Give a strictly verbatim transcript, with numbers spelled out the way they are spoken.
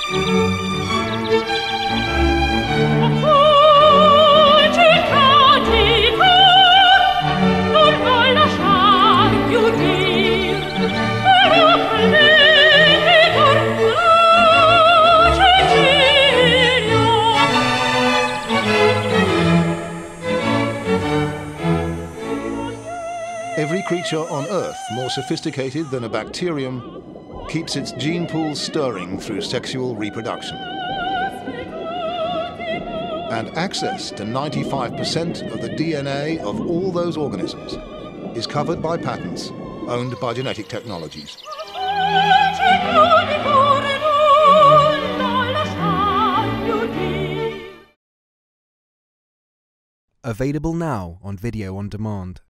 Every creature on Earth more sophisticated than a bacterium keeps its gene pool stirring through sexual reproduction. And access to ninety-five percent of the D N A of all those organisms is covered by patents owned by Genetic Technologies. Available now on video on demand.